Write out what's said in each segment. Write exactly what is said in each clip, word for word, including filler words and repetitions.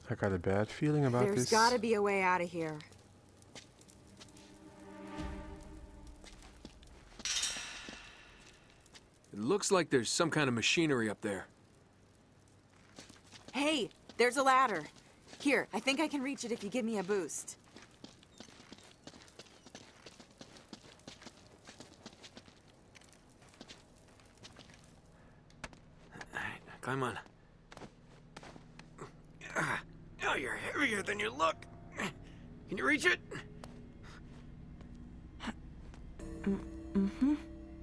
I got a bad feeling about There's this. There's gotta be a way out of here. It looks like there's some kind of machinery up there. Hey, there's a ladder. Here, I think I can reach it if you give me a boost. Alright, climb on. Oh, you're heavier than you look. Can you reach it? Mm-hmm.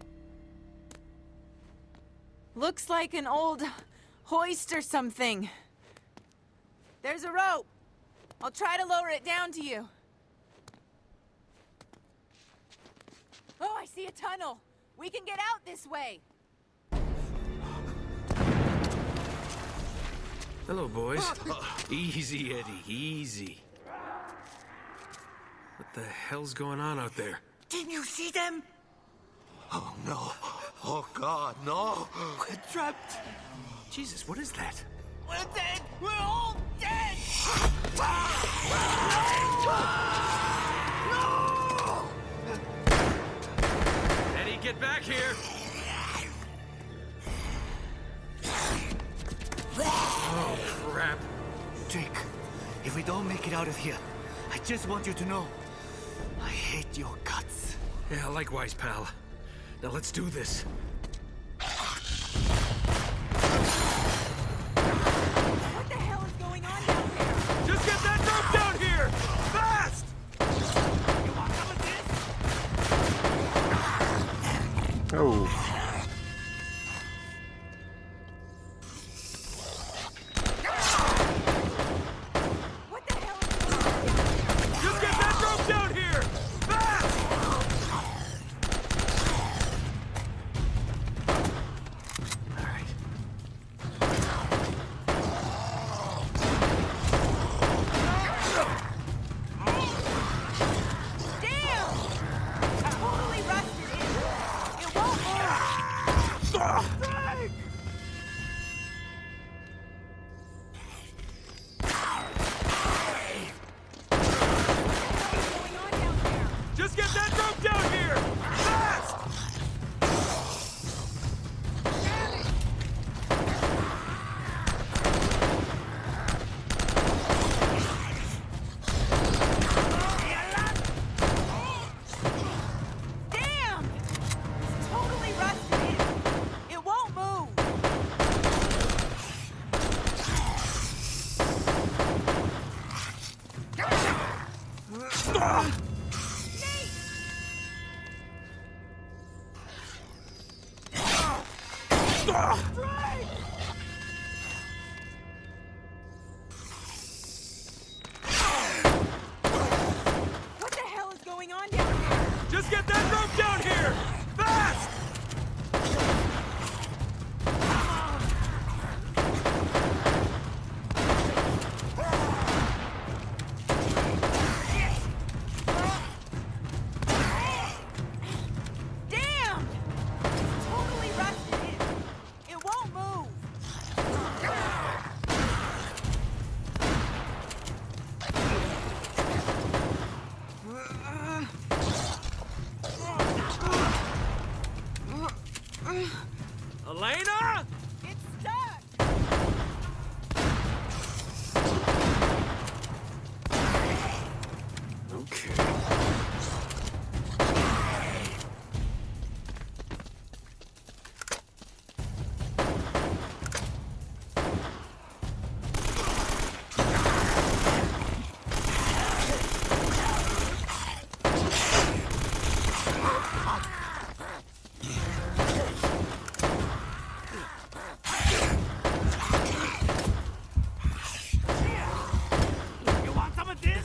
Looks like an old hoist or something. There's a rope. I'll try to lower it down to you. Oh, I see a tunnel. We can get out this way. Hello, boys. Easy, Eddie, easy. What the hell's going on out there? Didn't you see them? Oh, no. Oh, God, no. We're trapped. Jesus, what is that? We're dead. We're all dead. No! Eddie, get back here! Oh, crap. Jake, if we don't make it out of here, I just want you to know, I hate your guts. Yeah, likewise, pal. Now let's do this. What the hell is going on down there? Just get that rope down here! Fast! You want some of this? Oh. What the hell is going on? Just get that rope down here! Fast! All right. Damn! Totally rusted in. It won't move. What's going on down there? Just get that rope down here! Fast! Damn! It's totally rusted in. It won't move. What the hell is going on down here? Just get that rope down here! Fast! Damn! It's totally rusted in. It won't move. Elena? It's stuck. Okay. You want some of this?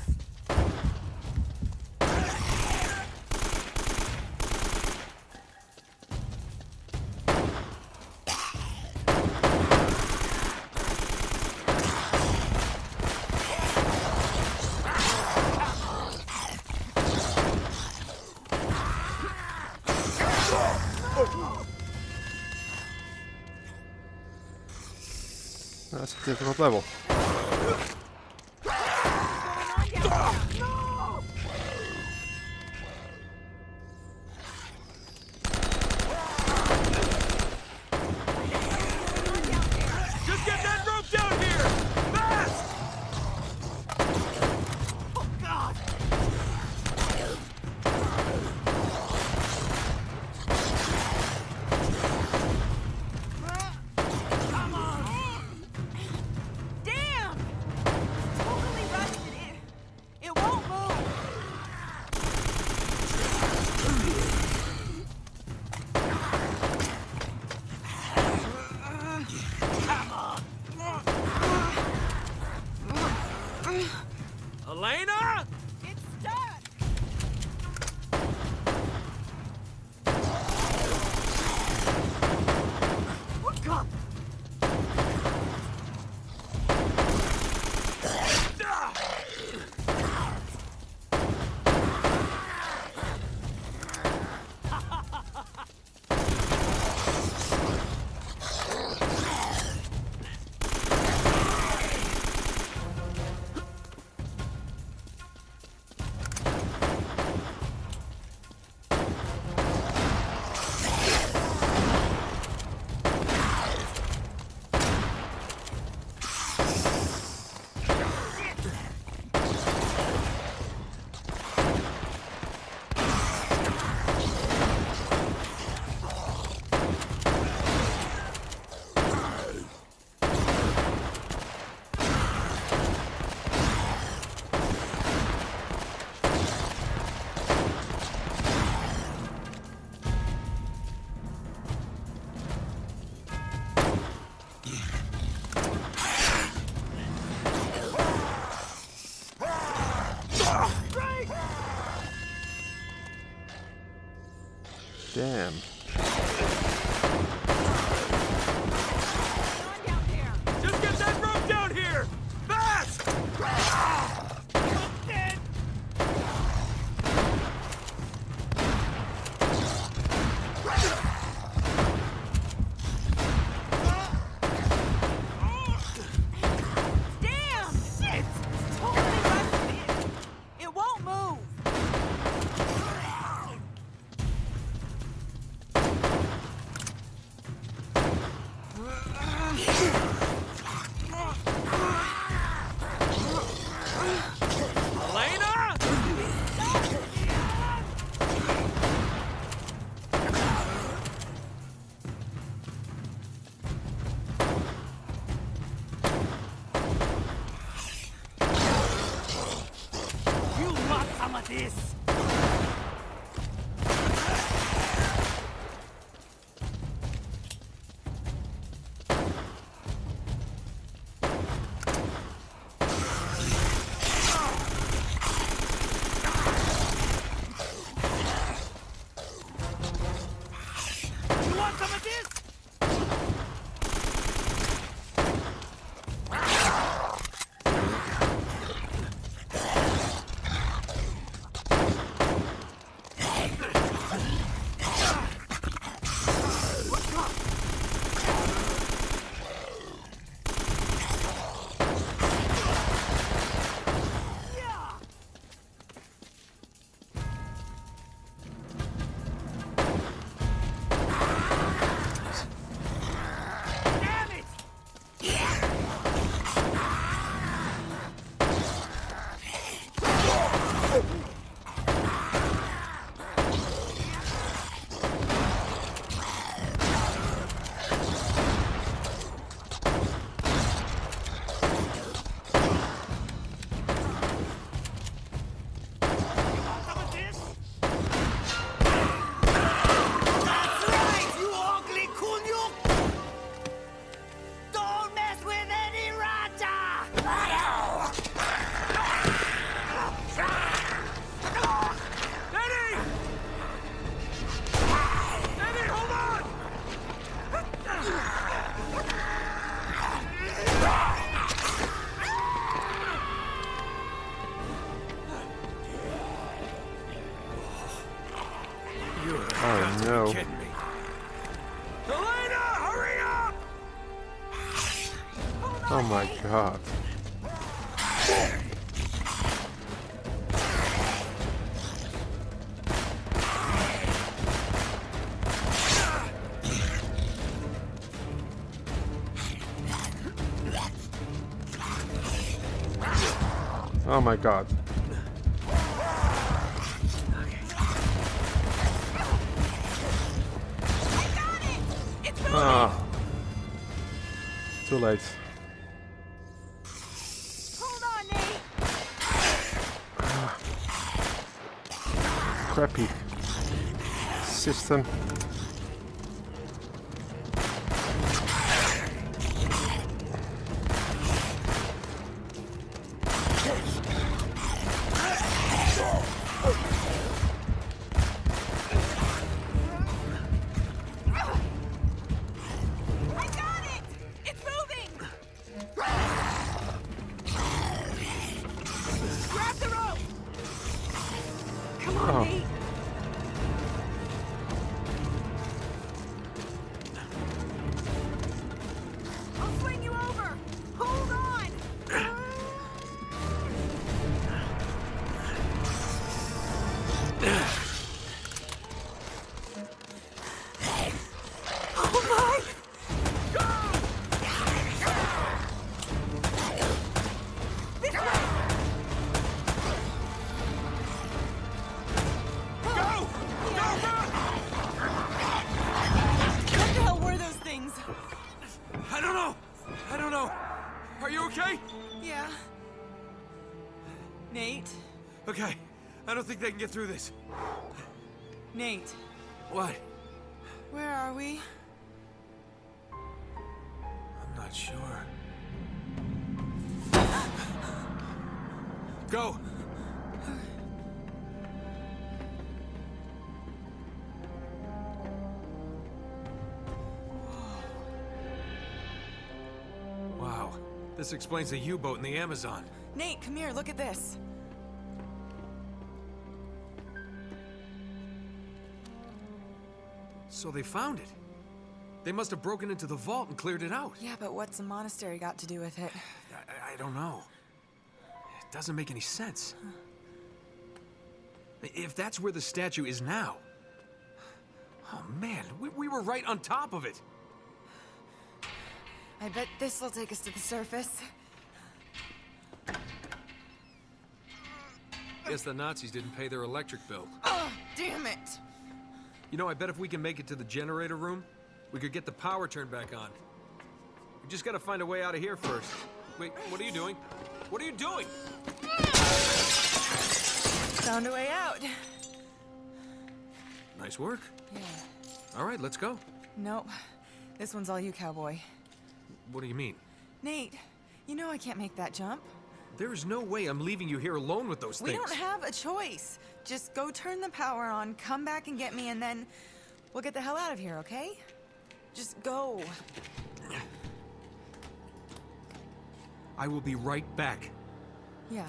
That's a difficult level. Elena? It's stuck! What God? Damn. On down there! Just get that rope down here! Fast! Damn! Shit! It's totally rusted in. It won't move! Elena? You want some of this? You want some of this? Damn it! Some of this? That's right, you ugly kunyuk! Don't mess with any rata! Eddie! Eddie, hold on! You Oh no. kidding me. Elena, hurry up! Oh my god. Oh my god. I got it! It's moving! Ah. Too late. Hold on, Nate! Crappy system. Come on, Oh. Nate. I'll swing you over. Hold on. Oh my! This way! Go! Go, run! What the hell were those things? I don't know. I don't know. Are you okay? Yeah. Nate? Okay. I don't think they can get through this. Nate, What? where are we? I'm not sure. Go! Wow. This explains the U-boat in the Amazon. Nate, come here, look at this. So they found it. They must have broken into the vault and cleared it out. Yeah, but what's a monastery got to do with it? I, I don't know. It doesn't make any sense. If that's where the statue is now... Oh man, we, we were right on top of it. I bet this will take us to the surface. Guess the Nazis didn't pay their electric bill. Oh, damn it! You know, I bet if we can make it to the generator room, we could get the power turned back on. We just gotta find a way out of here first. Wait, what are you doing? What are you doing? Found a way out. Nice work. Yeah. All right, let's go. Nope. This one's all you, cowboy. What do you mean? Nate, you know I can't make that jump. There is no way I'm leaving you here alone with those We things. don't have a choice. Just go turn the power on, come back and get me, and then we'll get the hell out of here, okay? Just go. I will be right back. Yeah.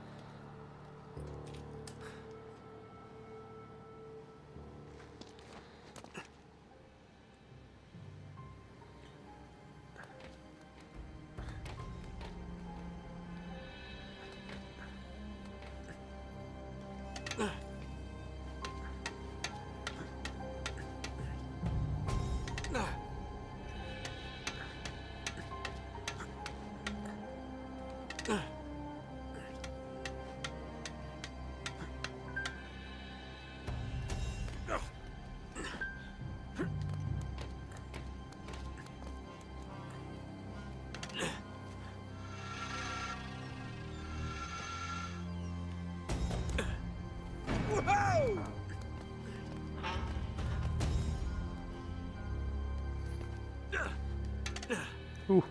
Ooh.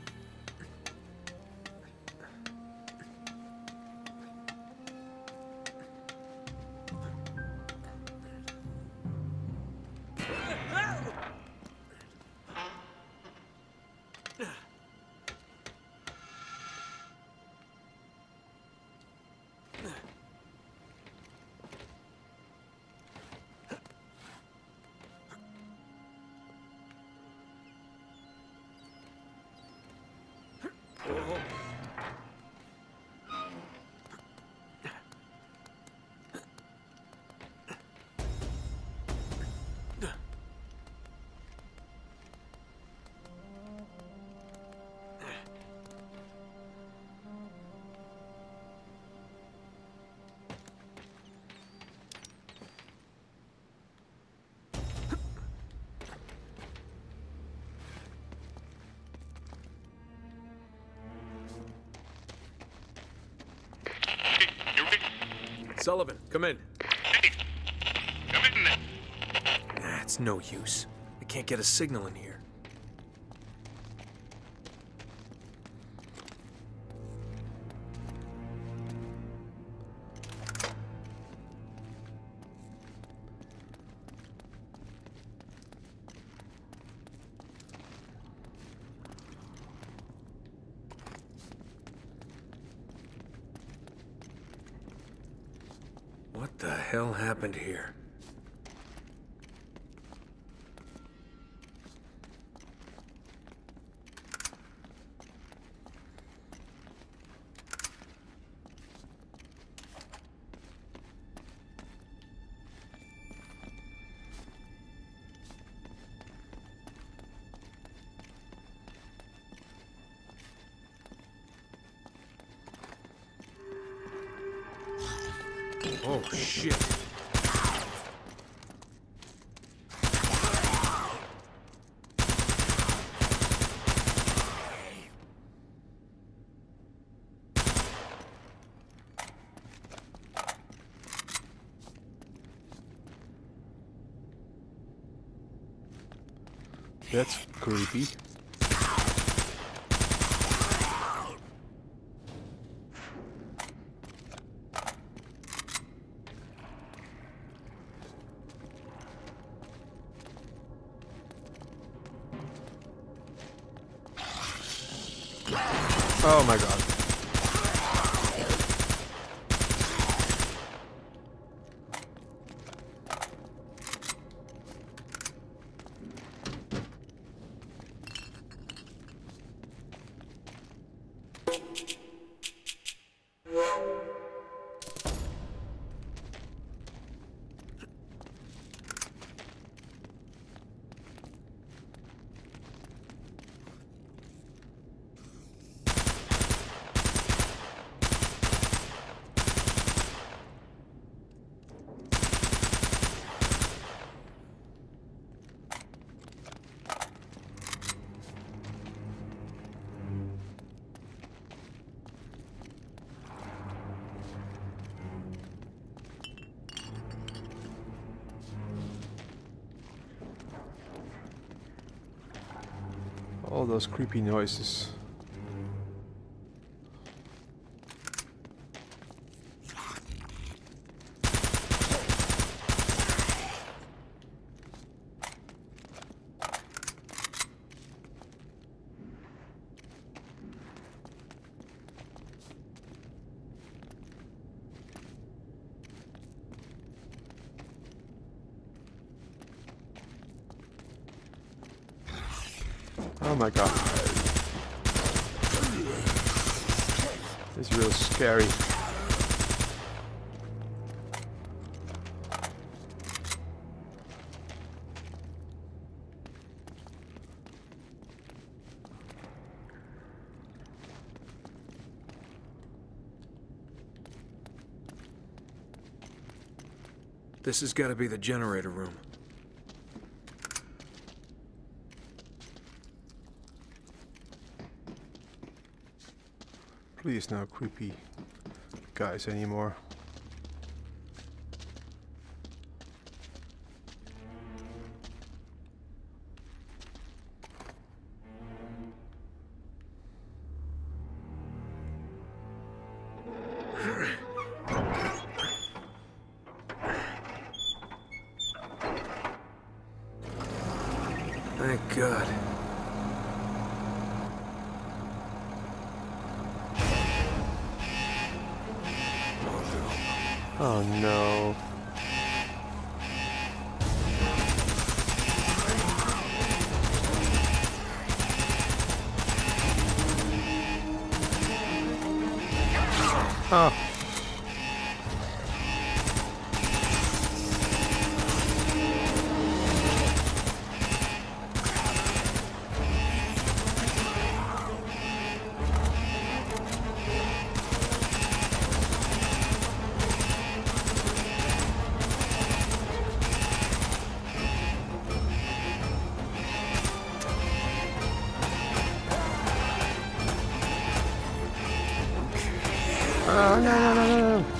Sullivan, come in. Hey, come in there. Nah, it's no use. I can't get a signal in here. What the hell happened here? Oh, shit. That's creepy. Oh my god. All those creepy noises. Oh my god. This is real scary. This has got to be the generator room. Please, no creepy guys anymore. Thank God. Oh no. Oh. Oh, no, no, no, no, no.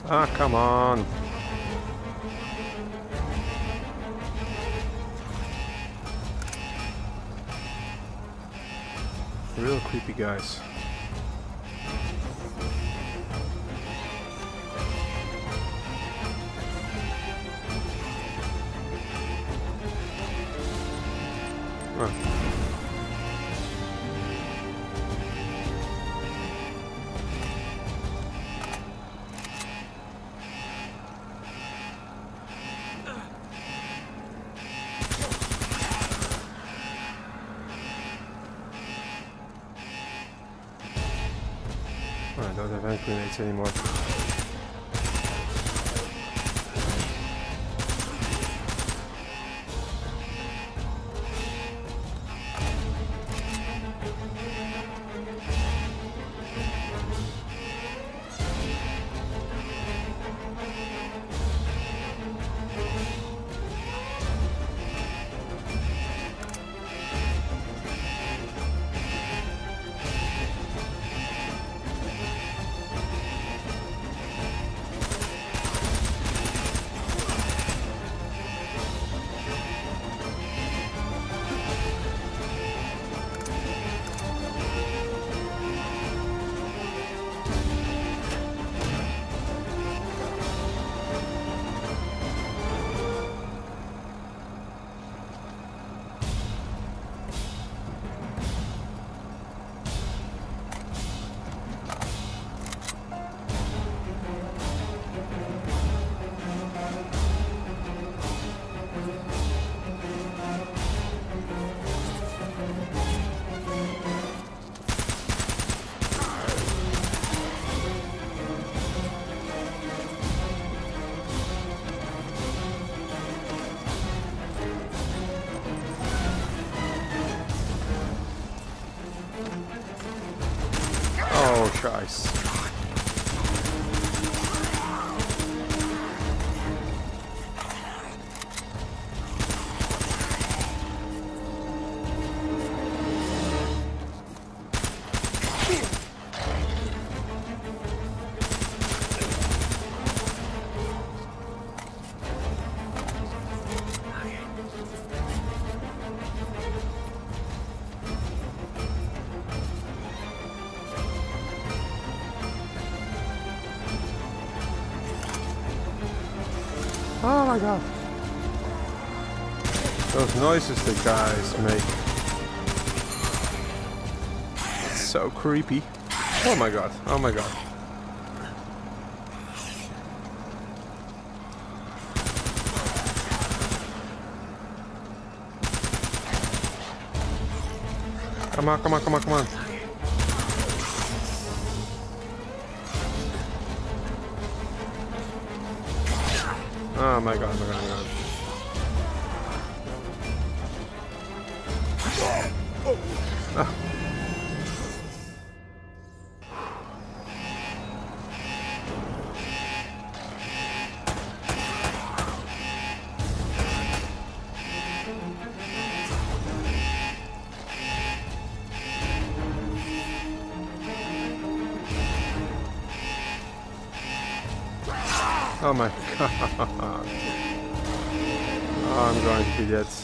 Ah, come on. Real creepy guys. Ah. I don't have any grenades anymore. Oh, scheiße. Oh my god. Those noises the guys make. It's so creepy. Oh my god. Oh my god. Come on, come on, come on, come on. Oh my god, oh my god, oh my god. Ah. Oh my god. Oh, I'm going to be dead.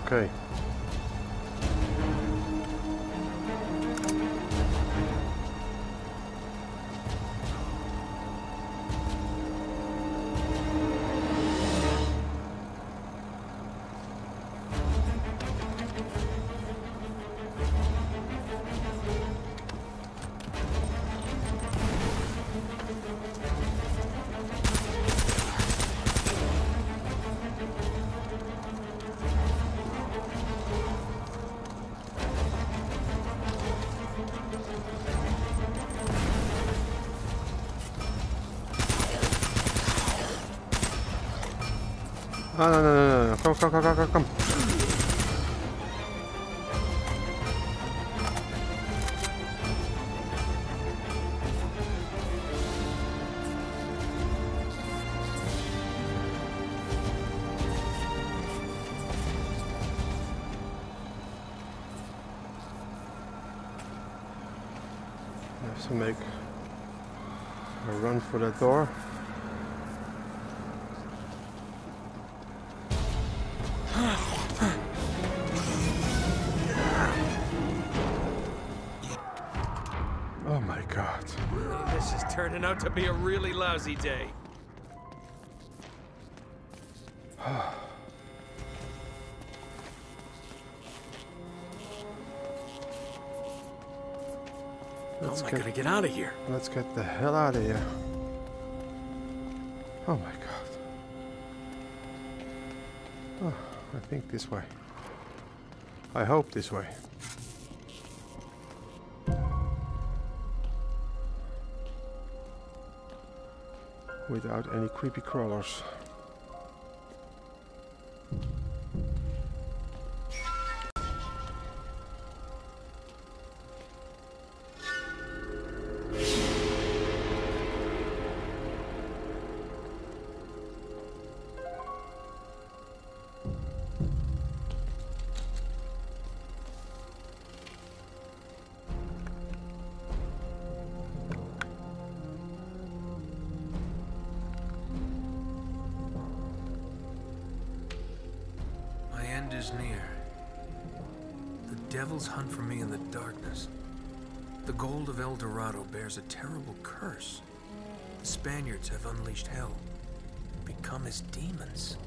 Okay. Oh, no, no, no, no, no. Come, come, come, come, come, come. I have to make a run for that door. Oh my god. This is turning out to be a really lousy day. Let's How am I get, gonna get out of here? let's get the hell out of here. Oh my god. Oh, I think this way. I hope this way. Without any creepy crawlers. Is near. The devils hunt for me in the darkness. The gold of El Dorado bears a terrible curse. The Spaniards have unleashed hell, become as demons.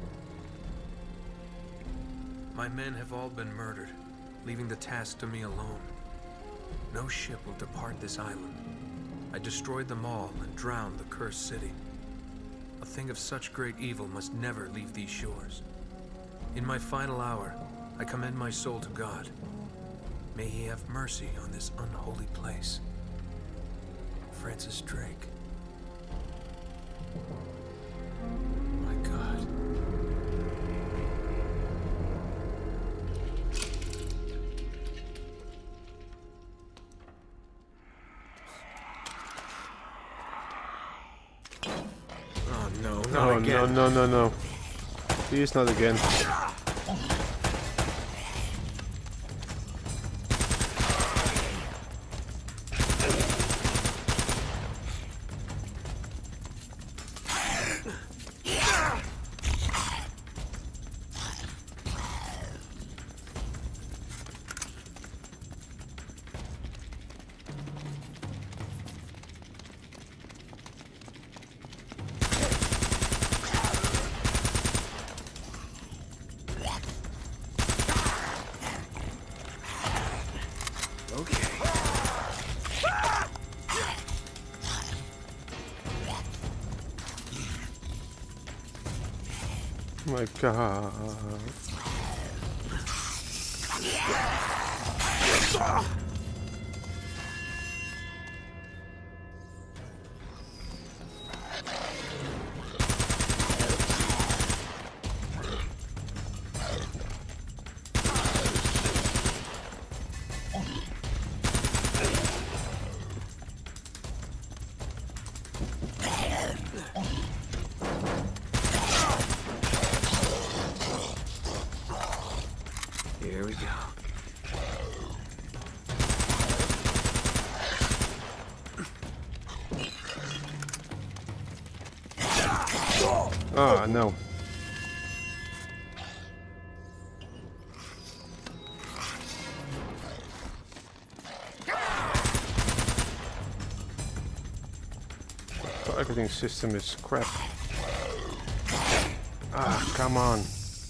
My men have all been murdered, leaving the task to me alone. No ship will depart this island. I destroyed them all and drowned the cursed city. A thing of such great evil must never leave these shores. In my final hour, I commend my soul to God. May he have mercy on this unholy place. Francis Drake. My God. Oh no, not Oh again. no, no, no, no. Please not again. Oh my god. Here we go. Ah, no. Targeting system is crap. Ah, come on.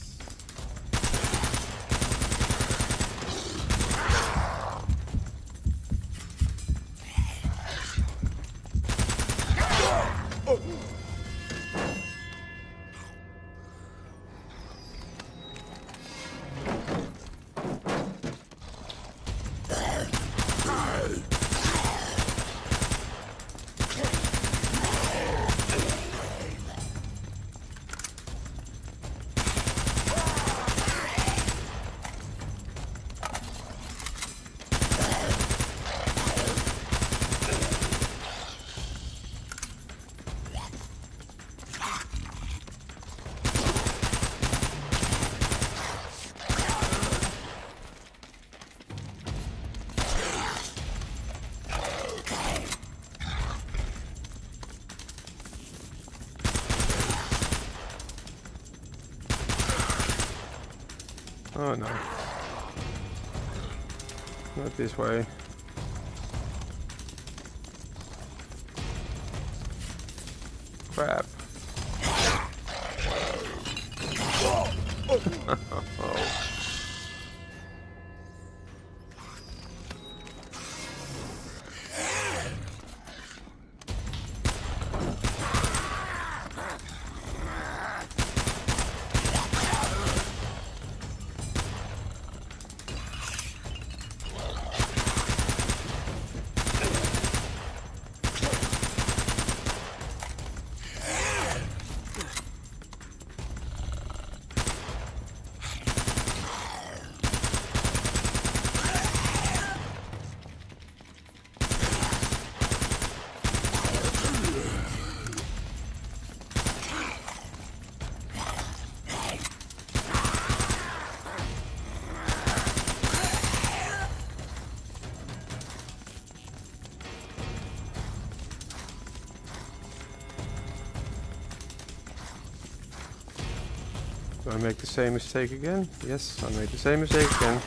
Oh no. Not this way. Crap. Oh. Do I make the same mistake again? Yes, I made the same mistake again.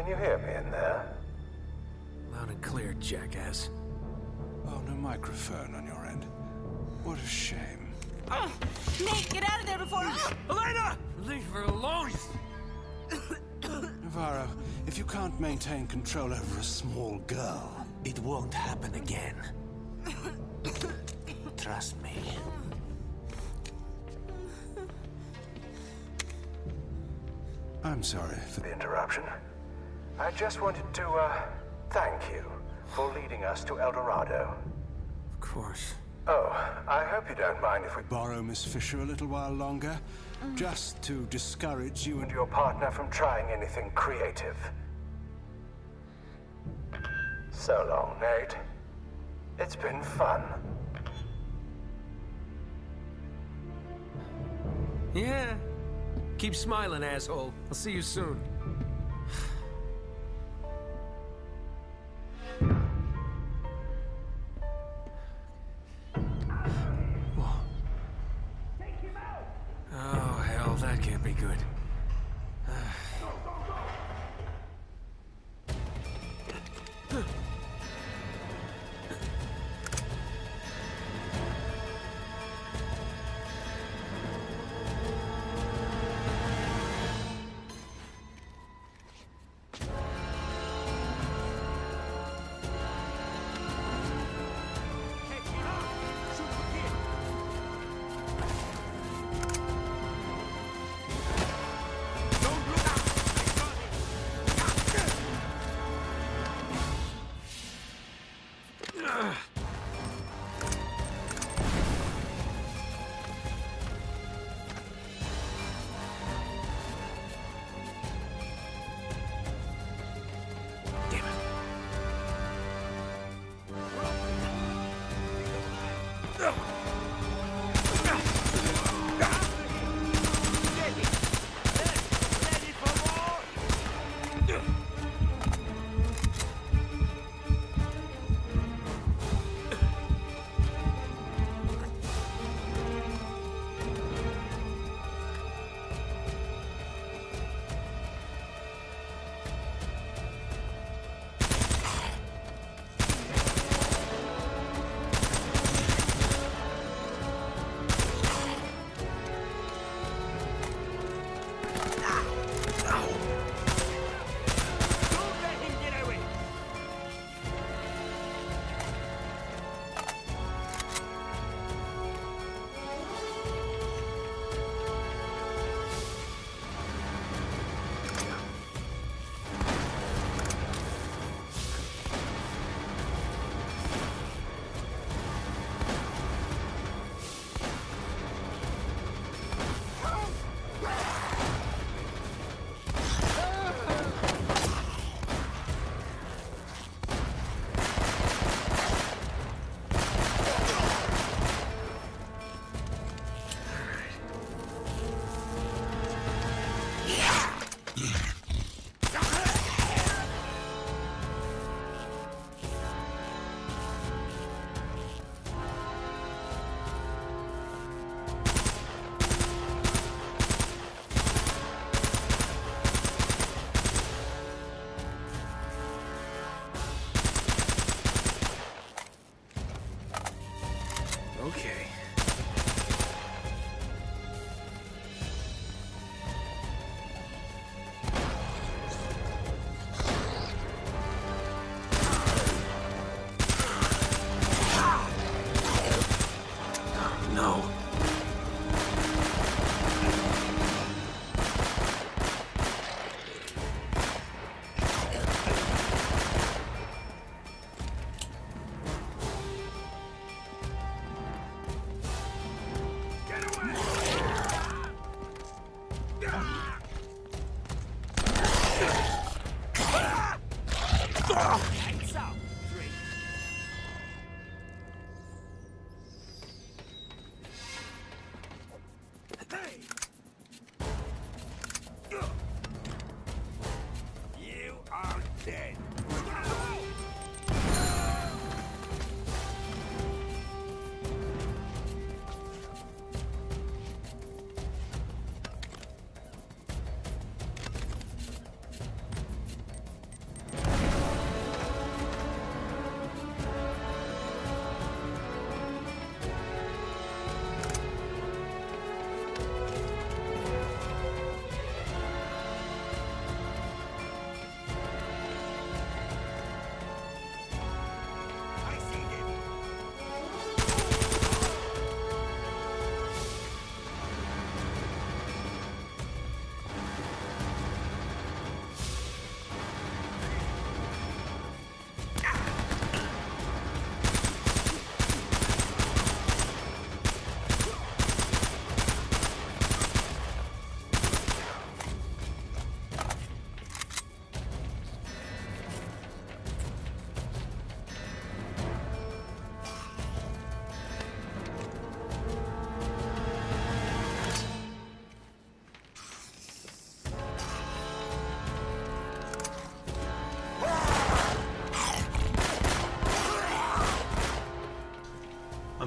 Can you hear me in there? Loud and clear, jackass. Oh, no microphone on your end. What a shame. Oh, Nate, get out of there before... Oh! Elena! Leave her alone! Navarro, if you can't maintain control over a small girl, it won't happen again. Trust me. I'm sorry for The interruption. I just wanted to, uh, thank you for leading us to El Dorado. Of course. Oh, I hope you don't mind if we borrow Miss Fisher a little while longer, just to discourage you and and your partner from trying anything creative. So long, Nate. It's been fun. Yeah. Keep smiling, asshole. I'll see you soon. Oh, hell, that can't be good.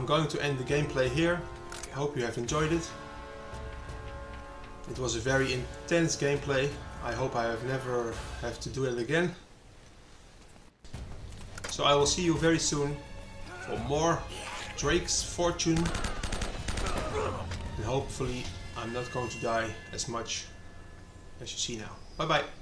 going to end the gameplay here. I hope you have enjoyed it. It was a very intense gameplay. I hope I have never have to do it again. So I will see you very soon for more Drake's Fortune. And hopefully I'm not going to die as much as you see now. Bye bye.